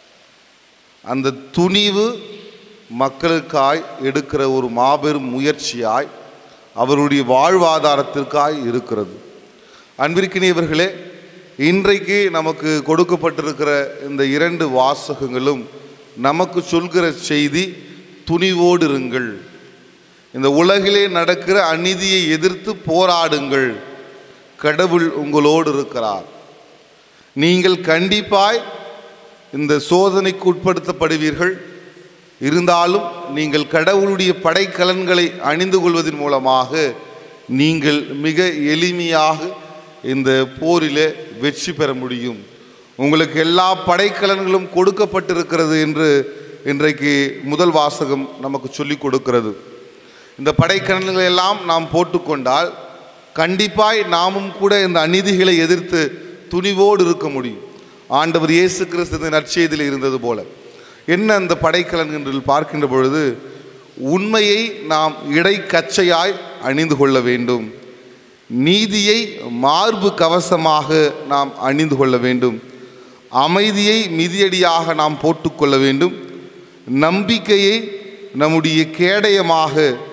அந்த துணிவு மக்களுக்காய் எடுக்கிற ஒரு மாபெரும் முயற்சியாய் அவருடைய வாழ்வாதாரத்திற்காய் இருக்கிறது. அன்பிற்கினியவர்களே, இன்றைக்கு நமக்கு கொடுக்கப்பட்டிருக்கிற இந்த இரண்டு வாசகங்களும் நமக்கு சொல்கிற செய்தி, துணிவோடு இருங்கள், இந்த உலகிலே நடக்கிற அநீதியை எதிர்த்து போராடுங்கள், கடவுள் உங்களோடு இருக்கிறார். நீங்கள் கண்டிப்பாய் இந்த சோதனைக்கு உட்படுத்தப்படுவீர்கள். இருந்தாலும் நீங்கள் கடவுளுடைய படைக்கலன்களை அணிந்து கொள்வதன் மூலமாக நீங்கள் மிக எளிமையாக இந்த போரிலே வெற்றி பெற முடியும். உங்களுக்கு எல்லா படைக்கலன்களும் கொடுக்கப்பட்டிருக்கிறது என்று இன்றைக்கு முதல் வாசகம் நமக்கு சொல்லிக் கொடுக்கிறது. இந்த படைக்கலன்களை எல்லாம் நாம் போட்டுக்கொண்டால் கண்டிப்பாய் நாமும் கூட இந்த அநீதிகளை எதிர்த்து துணிவோடு இருக்க முடியும். ஆண்டவர் இயேசு கிறிஸ்து நற்செய்தியில் இருந்தது போல என்ன அந்த படைக்கலன் என்று பார்க்கின்ற பொழுது, உண்மையை நாம் இடைக்கச்சையாய் அணிந்து கொள்ள வேண்டும், நீதியை மார்பு கவசமாக நாம் அணிந்து கொள்ள வேண்டும், அமைதியை மிதியடியாக நாம் போட்டுக்கொள்ள வேண்டும், நம்பிக்கையை நம்முடைய கேடயமாக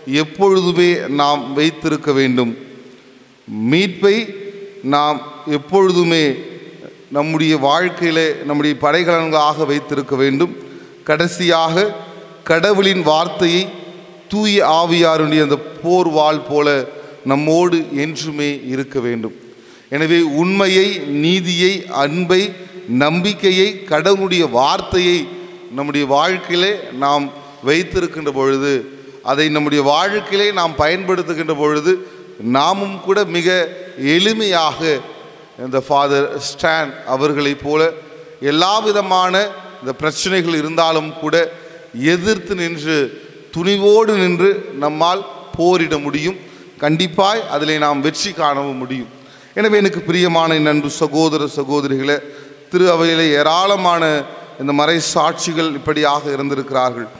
எப்பொழுதுமே நாம் வைத்திருக்க வேண்டும். மீட்பை நாம் எப்பொழுதுமே நம்முடைய வாழ்க்கையிலே நம்முடைய படைக்கலன்களாக வைத்திருக்க வேண்டும். கடைசியாக கடவுளின் வார்த்தையை தூய ஆவியாருடைய அந்த போர் வாள் போல நம்மோடு என்றுமே இருக்க வேண்டும். எனவே உண்மையை, நீதியை, அன்பை, நம்பிக்கையை, கடவுளுடைய வார்த்தையை நம்முடைய வாழ்க்கையிலே நாம் வைத்திருக்கின்ற பொழுது, அதை நம்முடைய வாழ்க்கையிலே நாம் பயன்படுத்துகின்ற பொழுது, நாமும் கூட மிக எளிமையாக இந்த ஃபாதர் ஸ்டான் அவர்களைப் போல எல்லா விதமான இந்த பிரச்சனைகள் இருந்தாலும் கூட எதிர்த்து நின்று துணிவோடு நின்று நம்மால் போரிட முடியும். கண்டிப்பாய் அதிலே நாம் வெற்றி காணவும் முடியும். எனவே எனக்கு பிரியமான என் அன்பு சகோதர சகோதரிகளே, திரு அவையிலே ஏராளமான இந்த மறை சாட்சிகள் இப்படியாக இருந்திருக்கிறார்கள்.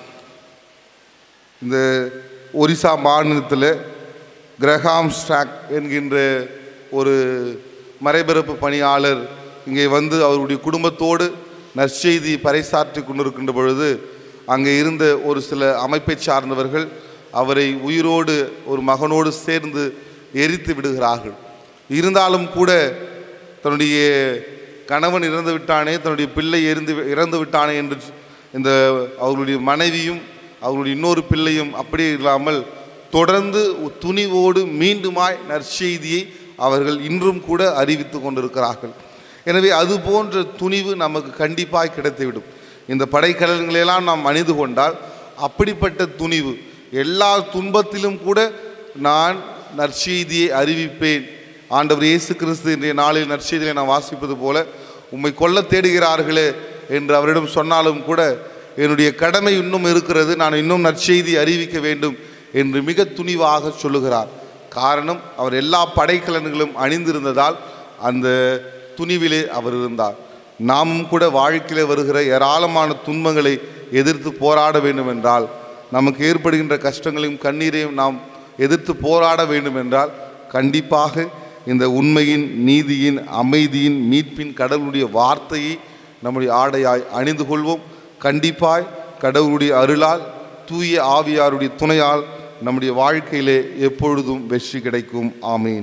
இந்த ஒரிசா மாநிலத்தில் கிரஹாம் ஸ்டாக் என்கின்ற ஒரு மறைபரப்பு பணியாளர் இங்கே வந்து அவருடைய குடும்பத்தோடு நற்செய்தி பறைசாற்றி கொண்டிருக்கின்ற பொழுது அங்கே இருந்த ஒரு சில அமைப்பை சார்ந்தவர்கள் அவரை உயிரோடு ஒரு மகனோடு சேர்ந்து எரித்து விடுகிறார்கள். இருந்தாலும் கூட தன்னுடைய கணவன் இறந்து விட்டானே, தன்னுடைய பிள்ளை எரிந்து இறந்து விட்டானே என்று இந்த அவர்களுடைய மனைவியும் அவர்களுடைய இன்னொரு பிள்ளையும் அப்படியே இல்லாமல் தொடர்ந்து துணிவோடு மீண்டுமாய் நற்செய்தியை அவர்கள் இன்றும் கூட அறிவித்து கொண்டிருக்கிறார்கள். எனவே அது போன்ற துணிவு நமக்கு கண்டிப்பாக கிடைத்துவிடும். இந்த படைக்கலன்களெல்லாம் நாம் அணிந்து கொண்டால் அப்படிப்பட்ட துணிவு, எல்லா துன்பத்திலும் கூட நான் நற்செய்தியை அறிவிப்பேன். ஆண்டவர் இயேசு கிறிஸ்து இன்றைய நாளில் நற்செய்தியை நான் வாசிப்பது போல, உம்மை கொல்ல தேடுகிறார்களே என்று அவரிடம் சொன்னாலும் கூட என்னுடைய கடமை இன்னும் இருக்கிறது, நான் இன்னும் நற்செய்தி அறிவிக்க வேண்டும் என்று மிக துணிவாக சொல்லுகிறார். காரணம், அவர் எல்லா படைக்கலன்களும் அணிந்திருந்ததால் அந்த துணிவிலே அவர் இருந்தார். நாமும் கூட வாழ்க்கையில் வருகிற ஏராளமான துன்பங்களை எதிர்த்து போராட வேண்டும் என்றால், நமக்கு ஏற்படுகின்ற கஷ்டங்களையும் கண்ணீரையும் நாம் எதிர்த்து போராட வேண்டும் என்றால் கண்டிப்பாக இந்த உண்மையின், நீதியின், அமைதியின், மீட்பின் கடவுளுடைய வார்த்தையை நம்முடைய ஆடையாய் அணிந்து கொள்வோம். கண்டிப்பாய் கடவுளுடைய அருளால், தூய ஆவியாருடைய துணையால் நம்முடைய வாழ்க்கையிலே எப்பொழுதும் வெற்றி கிடைக்கும். ஆமீன்.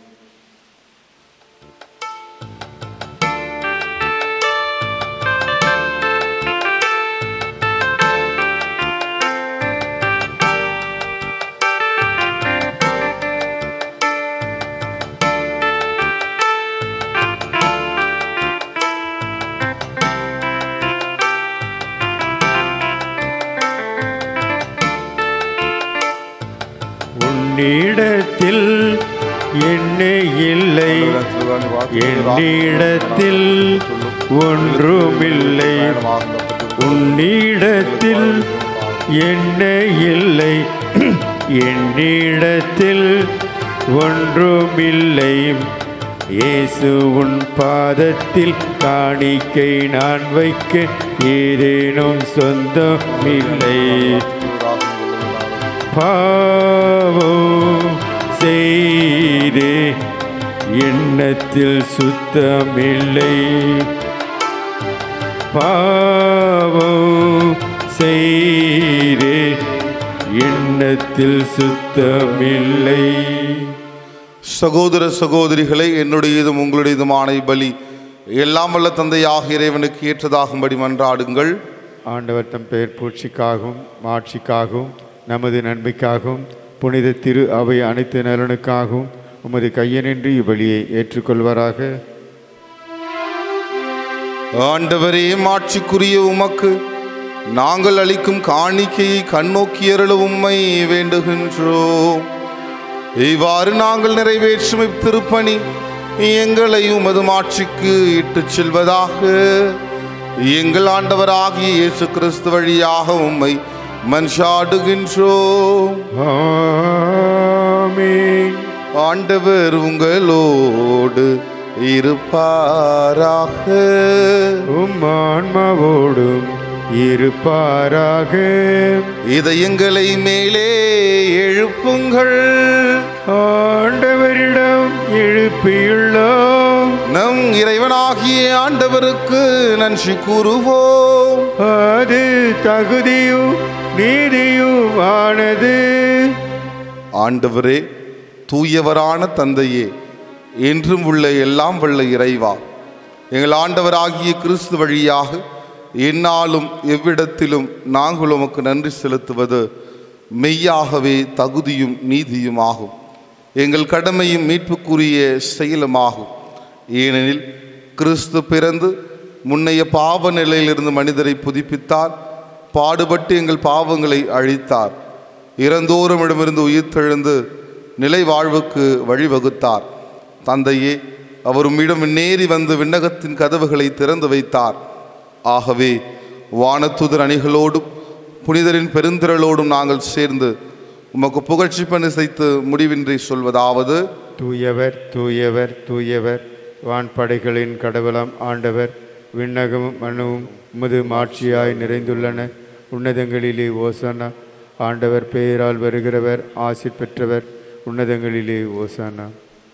என்னிடத்தில் என்ன இல்லை, என்னிடத்தில் ஒன்றுமில்லை. உன்னிடத்தில் என்ன இல்லை, என்னிடத்தில் ஒன்றுமில்லை. இயேசு உன் பாதத்தில் காணிக்கை நான் வைக்க ஏதேனும் சொந்தமில்லை. பாவம் செய்தே எண்ணத்தில் சுத்தமில்லை. பாவம் செய்தே எண்ணத்தில் சுத்தமில்லை. சகோதர சகோதரிகளை, என்னுடையதும் உங்களுடையதுமான பலி எல்லாம் வல்ல தந்தையாக இறைவனுக்கு ஏற்றதாகும்படி மன்றாடுங்கள். ஆண்டவர் தம் பெயர் பூட்சிக்காகவும் மாட்சிக்காகவும் நமது நன்மைக்காகவும் புனித திரு அவை அனைத்து நலனுக்காகவும் உமது கையனின்றி இவ்வழியை ஏற்றுக்கொள்வாராக. ஆண்டவரே, மாட்சிக்குரிய உமக்கு நாங்கள் அளிக்கும் காணிக்கையை கண்ணோக்கியருள உம்மை வேண்டுகின்றோம். இவ்வாறு நாங்கள் நிறைவேற்றும் இத்திருப்பணி எங்களை உமது மாட்சிக்கு இட்டுச் செல்வதாக. எங்கள் ஆண்டவராகிய இயேசு கிறிஸ்து வழியாக உம்மை மன்றாடுகின்றோம். ஆமென். ஆண்டவர் உங்களோடு இருப்பாராக. உம் ஆன்மாவோடும் இருப்பாராக. இதயங்களை மேலே எழுப்புங்கள். ஆண்டவரிடம் எழுப்பியுள்ளோம். நம் இறைவனாகிய ஆண்டவருக்கு நன்றி கூறுவோம். அது தகுதியும் நீதியுமானது. ஆண்டவரே, தூயவரான தந்தையே, என்றும் உள்ள எல்லாம் வல்ல இறைவா, எங்கள் ஆண்டவராகிய கிறிஸ்து வழியாக எந்நாளும் எவ்விடத்திலும் நாங்கள் உமக்கு நன்றி செலுத்துவது மெய்யாகவே தகுதியும் நீதியும் ஆகும். எங்கள் கடமையும் மீட்புக்குரிய செயலுமாகும். ஏனெனில் கிறிஸ்து பிறந்து முன்னைய பாவ நிலையிலிருந்து மனிதரை புதுப்பித்தார், பாடுபட்டு எங்கள் பாவங்களை அழித்தார், இறந்தோரிடமிருந்து உயிர்த்தெழுந்து நிலை வாழ்வுக்கு வழிவகுத்தார். தந்தையே, அவர் உம்மிடம் நேரி வந்து விண்ணகத்தின் கதவுகளை திறந்து வைத்தார். ஆகவே வானத்துதர் அணிகளோடும் புனிதரின் பெருந்திரளோடும் நாங்கள் சேர்ந்து உமக்கு புகழ்ச்சி பணிசைத்து முடிவின்றி சொல்வதாவது: தூயவர் தூயவர் தூயவர், வான்படைகளின் கடவுளாம் ஆண்டவர், விண்ணகமும் மண்ணும் உமது மாட்சியாய் நிறைந்துள்ளன. உன்னதங்களிலே ஓசானா. ஆண்டவர் பெயரால் வருகிறவர் ஆசி பெற்றவர். உன்னதங்களிலே ஓசானா.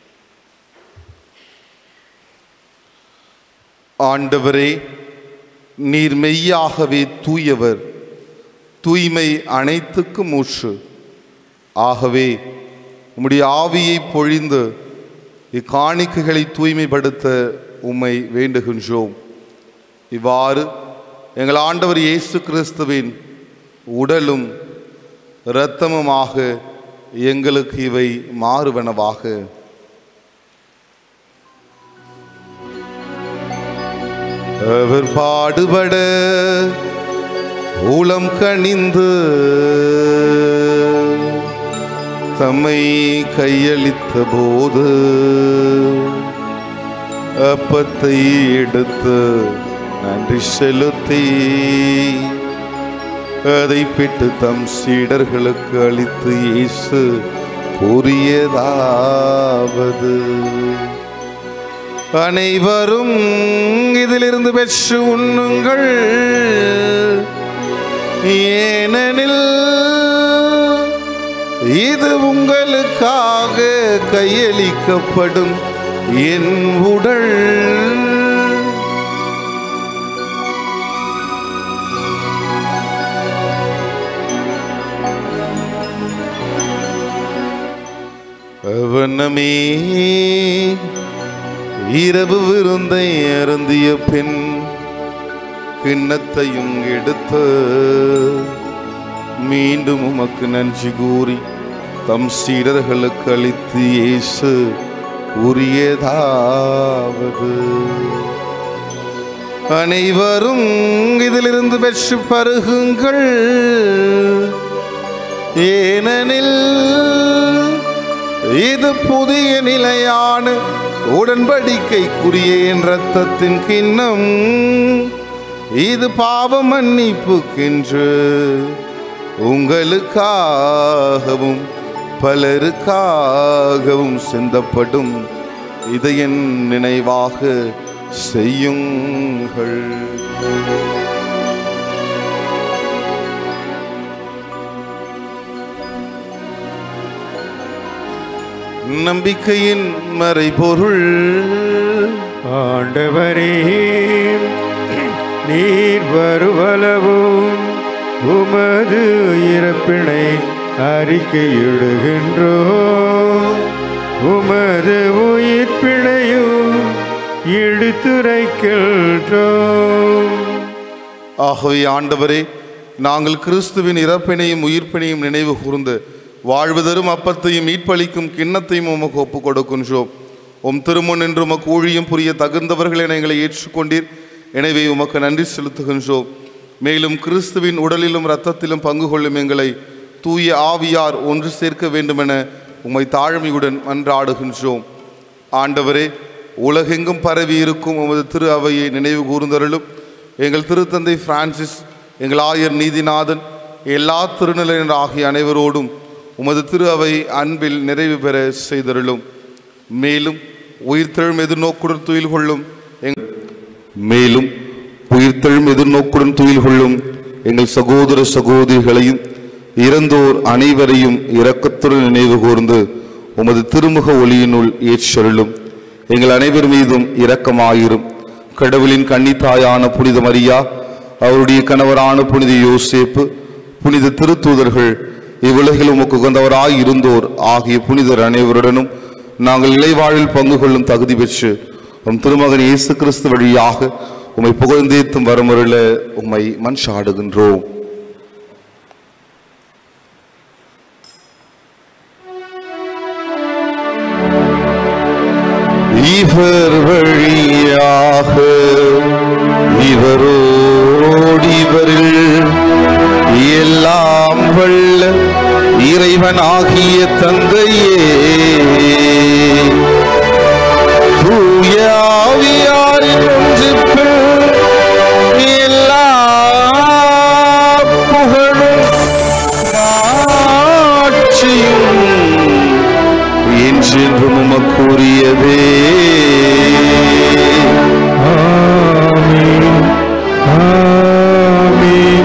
ஆண்டவரே, நீர் மெய்யாகவே தூயவர், தூய்மை அனைத்துக்கும் ஊற்று. ஆகவே உம்முடைய ஆவியை பொழிந்து இக்காணிக்கைகளை தூய்மைப்படுத்த உம்மை வேண்டுகின்றோம். இவ்வாறு எங்கள் ஆண்டவர் இயேசு கிறிஸ்துவின் உடலும் இரத்தமுமாக எங்களுக்கு இவை மாறுவனவாக. அவர் பாடுபட உளம் கனிந்து தம்மை கையளித்த போது அப்பத்தை எடுத்து நன்றி செலுத்தி அதை பிட்டு தம் சீடர்களுக்கு அளித்து இயேசு கூறியதாவது: அனைவரும் இதிலிருந்து பெற்று உண்ணுங்கள், ஏனெனில் இது உங்களுக்காக கையளிக்கப்படும் என் உடல். அவனமே இரவு விருந்தை அருந்திய பின் கிண்ணத்தையும் எடுத்து மீண்டும் உமக்கு நன்றி கூறி தம் சீடர்களுக்கு அளித்து இயேசு கூறியதாவது: அனைவரும் இதிலிருந்து பெற்று பருகுங்கள், ஏனெனில் இது புதிய நிலையான உடன்படிக்கைக்குரிய என் இரத்தத்தின் கிண்ணம். இது பாவ மன்னிப்புக்கென்று உங்களுக்காகவும் பலருக்காகவும் சிந்தப்படும். இதை என் நினைவாக செய்யுங்கள். நம்பிக்கையின் மறைபொருள். ஆண்டவரே, நீர் வருவளவும் உமது இறப்பினை அறிக்கையிடுகின்றோம், உமது உயிர்ப்பினையும் எடுத்துரைக்கின்றோம். ஆகவே ஆண்டவரே, நாங்கள் கிறிஸ்துவின் இறப்பினையும் உயிர்ப்பினையும் நினைவு கூர்ந்து வாழ்வு தரும் அப்பத்தையும் மீட்பளிக்கும் கிண்ணத்தையும் உமக்கு ஒப்புக் கொடுக்கின்றோம். உம் திருமுன் என்று உமக்கு ஊழியம் புரிய தகுந்தவர்கள் என எங்களை ஏற்றுக்கொண்டீர். எனவே உமக்கு நன்றி செலுத்துகின்றோம். மேலும் கிறிஸ்துவின் உடலிலும் இரத்தத்திலும் பங்கு கொள்ளும் எங்களை தூய ஆவியார் ஒன்று சேர்க்க வேண்டுமென உம்மை தாழ்மையுடன் மன்றாடுகின்றோம். ஆண்டவரே, உலகெங்கும் பரவி இருக்கும் உமது திரு அவையை நினைவு கூர்ந்தருளும். எங்கள் திருத்தந்தை பிரான்சிஸ், எங்கள் ஆயர் நீதிநாதன், எல்லா திருநிலையினர் ஆகிய அனைவரோடும் உமது திரு அவை அன்பில் நிறைவு பெற செய்தருளும். மேலும் உயிர்த்தெழும் எதிர்நோக்குடன் துயில் கொள்ளும் மேலும் உயிர்த்தெழும் எதிர்நோக்குடன் துயில் கொள்ளும் எங்கள் சகோதர சகோதரிகளையும் இறந்தோர் அனைவரையும் இரக்கத்துடன் நினைவு கூர்ந்து உமது திருமுக ஒளியினுள் ஏற்றருளும். எங்கள் அனைவர் மீதும் இரக்கமாயிரும். கடவுளின் கன்னித்தாயான புனித மரியா, அவருடைய கணவரான புனித யோசேப்பு, புனித திருத்தூதர்கள், இவ்வுலகில் உமக்கு உகந்தவராய் இருந்தோர் ஆகிய புனிதர் அனைவருடனும் நாங்கள் இலைவாழில் பங்கு கொள்ளும் தகுதி பெற்று உம் திருமகன் இயேசு கிறிஸ்து வழியாக உம்மை புகழ்ந்தேத்தும் வரமுறையில உம்மை மன்றாடுகின்றோம். இவர் வழியாக இவரோடிவரில் எல்லாம் வல்ல இறைவனாகிய தந்தையே, தூய ஆவியாரின் ஒன்றிப்பில் எல்லா புகழும் ஆட்சியும் என்றென்றும் உமக்குரியதே. ஆமென், ஆமென்,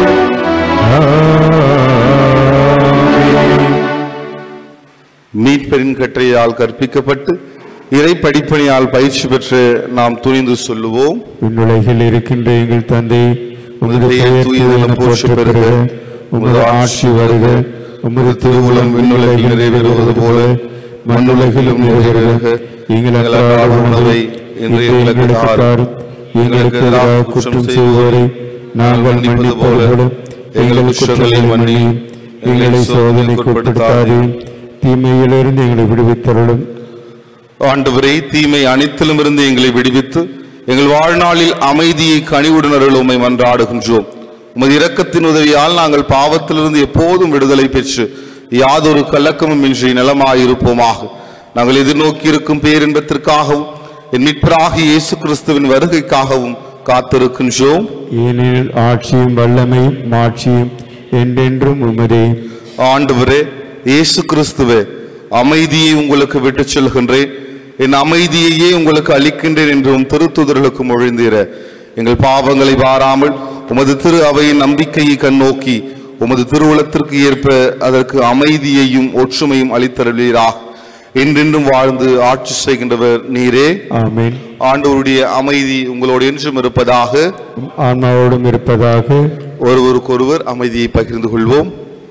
ஆமென். மீட்பரின் கட்டளையால் கற்பிக்கப்பட்டு இறை படிப்பணியால் பயிற்சி பெற்று நாம் துணிந்து சொல்லுவோம். விண்ணுலகில் இருக்கின்ற எங்கள் தந்தை, உமது பெயர் தூயதென போற்ற பெறுக, உமது ஆட்சி வருக, உமது திருவுளம் விண்ணுலகில் நிறைவேறுவது போல மண்ணுலகிலும் நிறைவேறுக. எங்கள் அன்றாட உணவை இன்று எங்களுக்கு தாரும். எங்களுக்கு எதிராக குற்றம் செய்வோரை நாங்கள் மன்னிப்பது போல எங்கள் குற்றங்களை மன்னியும். எங்களை சோதனைக்கு உட்படுத்தாதேயும், தீமையிலிருந்து எங்களை விடுவித்தருளும். ஆண்டவரே, தீமை அனைத்திலும் இருந்து எங்களை விடுவித்து எங்கள் வாழ்நாளில் அமைதியை கனிவுடன் உம்மை மன்றாடுகின்றோம். உமது இரக்கத்தின் உதவியால் நாங்கள் பாவத்திலிருந்து எப்போதும் விடுதலை பெற்று யாதொரு கலக்கமும் இன்றி நலமாயிருப்போமாக. நாங்கள் எதிர்நோக்கி இருக்கும் பேரின்பத்திற்காகவும் என் மீட்பராகிய இயேசு கிறிஸ்துவின் வருகைக்காகவும் காத்திருக்கின்றோம். ஏனெனில் ஆட்சியும் வல்லமையும் மாட்சியும் என்றென்றும் உமதே. ஆண்டவரே இயேசு கிறிஸ்துவே, அமைதியை உங்களுக்கு விட்டுச் செல்கின்றேன், என் அமைதியையே உங்களுக்கு அளிக்கின்றேன் என்றும் திருத்துதர்களுக்கு மொழிந்தீர. எங்கள் பாவங்களை வாராமல் உமது திரு அவையின் நம்பிக்கையை கண்ணோக்கி உமது திருவுளத்திற்கு ஏற்ப அதற்கு அமைதியையும் ஒற்றுமையும் அளித்தருளீராக. என்றென்றும் வாழ்ந்து ஆட்சி செய்கின்றவர் நீரே. ஆமென். ஆண்டவருடைய அமைதி உங்களோடு என்றும் இருப்பதாக, ஆன்மாவோடும் இருப்பதாக. ஒருவருக்கொருவர் அமைதியை பகிர்ந்து கொள்வோம்.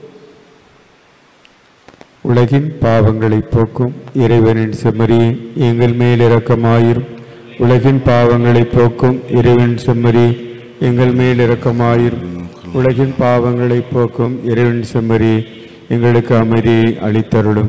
உலகின் பாவங்களை போக்கும் இறைவனின் செம்மறியே, எங்கள் மேல் இரக்கமாயிரும். உலகின் பாவங்களை போக்கும் இறைவன் செம்மறியே, எங்கள் மேல் இரக்கமாயிரும். உலகின் பாவங்களை போக்கும் இறைவன் செம்மறியே, எங்களுக்கு அமைதியை அளித்தருளும்.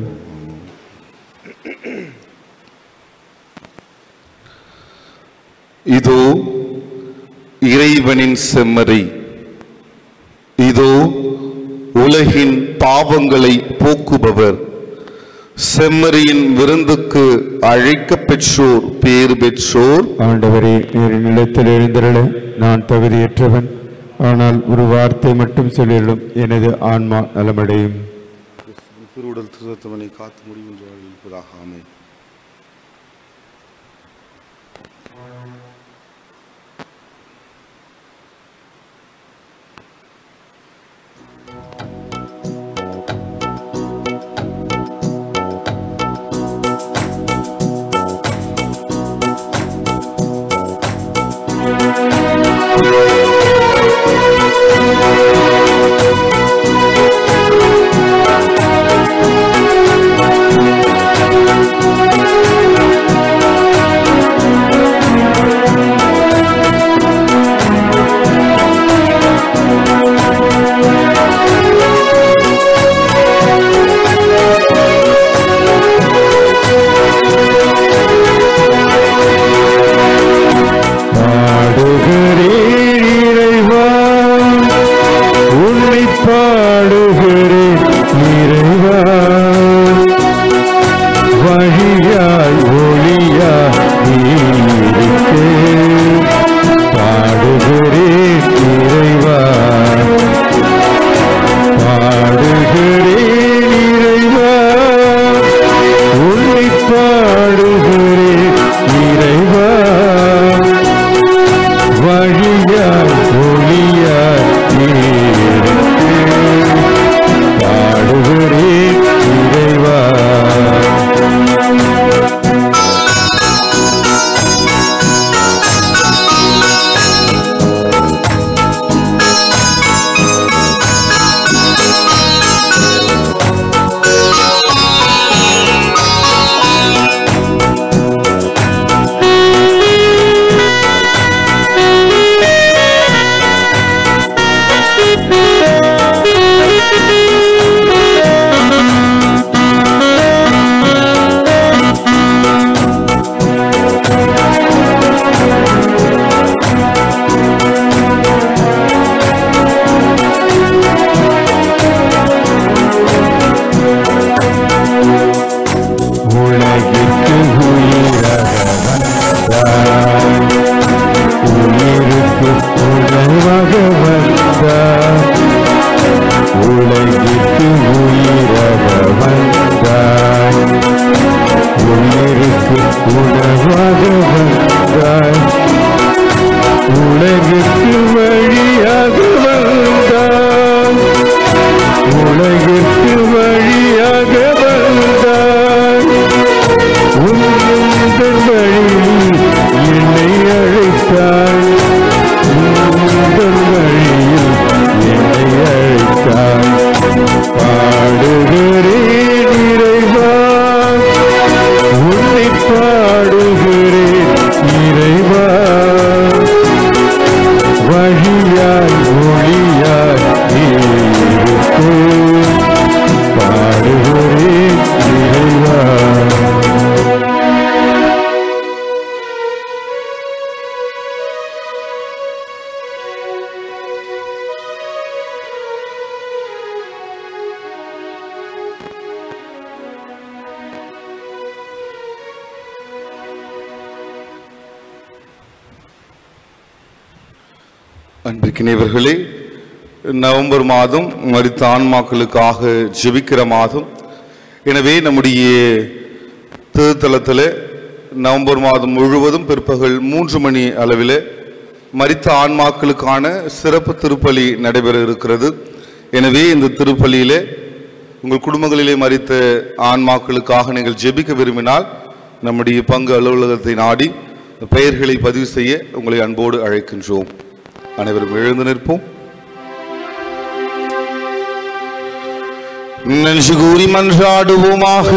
இதோ இறைவனின் செம்மறி, இதோ உலகின் பாவங்களை போக்குபவர். செம்மறியின் விருந்துக்கு அழைக்க பெற்றோர் பேறு பெற்றோர். ஆண்டவரே, நீர் நிலத்தில் எழுந்தருள நான் தகுதியற்றவன், ஆனால் ஒரு வார்த்தை மட்டும் சொல்லிடும், எனது ஆன்மா நலமடையும். திருவுடல் திருத்தவனை காத்து முடிகின்றதாக. ஆமென். அன்பிற்கினியவர்களே, நவம்பர் மாதம் மரித்த ஆன்மாக்களுக்காக ஜெபிக்கிற மாதம். எனவே நம்முடைய திருத்தலத்தில் நவம்பர் மாதம் முழுவதும் பிற்பகல் மூன்று மணி அளவில் மரித்த ஆன்மாக்களுக்கான சிறப்பு திருப்பலி நடைபெற இருக்கிறது. எனவே இந்த திருப்பலியிலே உங்கள் குடும்பங்களிலே மரித்த ஆன்மாக்களுக்காக நீங்கள் ஜெபிக்க விரும்பினால் நம்முடைய பங்கு அலுவலகத்தை நாடி பெயர்களை பதிவு செய்ய உங்களை அன்போடு அழைக்கின்றோம். அனைவரும் எழுந்து நிற்போம். நன்றி கூறி மன்றாடுவோமாக.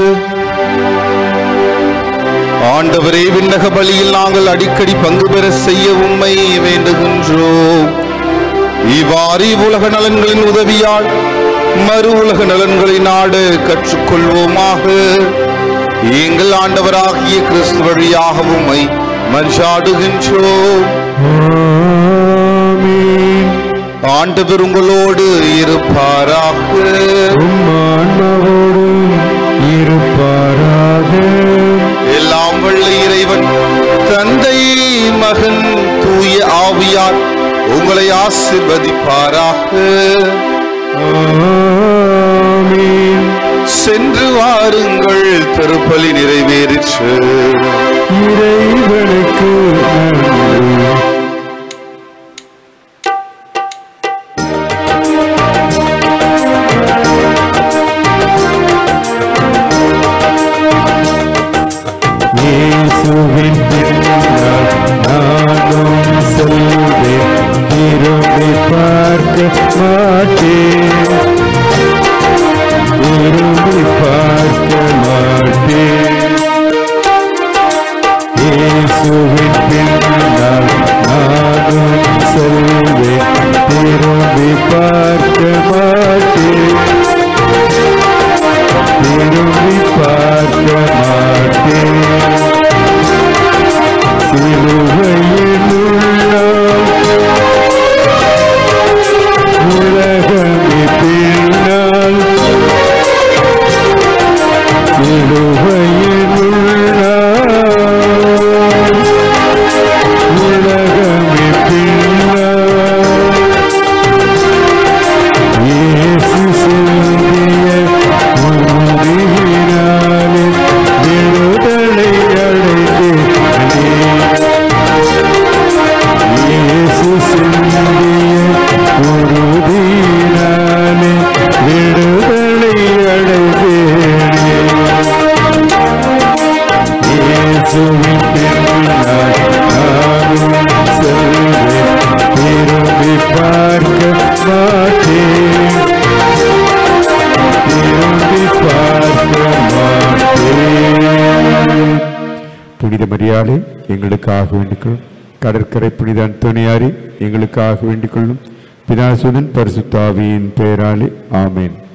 ஆண்டவரே, விண்ணக பலியில் நாங்கள் அடிக்கடி பங்கு பெற செய்ய உம்மை வேண்டுகின்றோம். இவ்வாறு உலக நலன்களின் உதவியால் மறு உலக நலன்களை நாட கற்றுக்கொள்வோமாக. எங்கள் ஆண்டவராகிய கிறிஸ்து வழியாக உம்மை மன்றாடுகின்றோம். ஆண்டவர் உங்களோடு இருப்பாராக. இருப்பாராக. எல்லாம் வல்ல இறைவன் தந்தை, மகன், தூய ஆவியார் உங்களை ஆசீர்வதிப்பாராக. சென்று வாருங்கள், திருப்பலி நிறைவேறிற்று. இறைவனுக்கு புனித மரியாளே எங்களுக்காக வேண்டிக்கொள்ளும். கடற்கரை புனித அந்தோனியாரே எங்களுக்காக வேண்டிக்கொள்ளும். பிதாசுதன் பரிசுத்த ஆவியின் பெயராலே ஆமென்.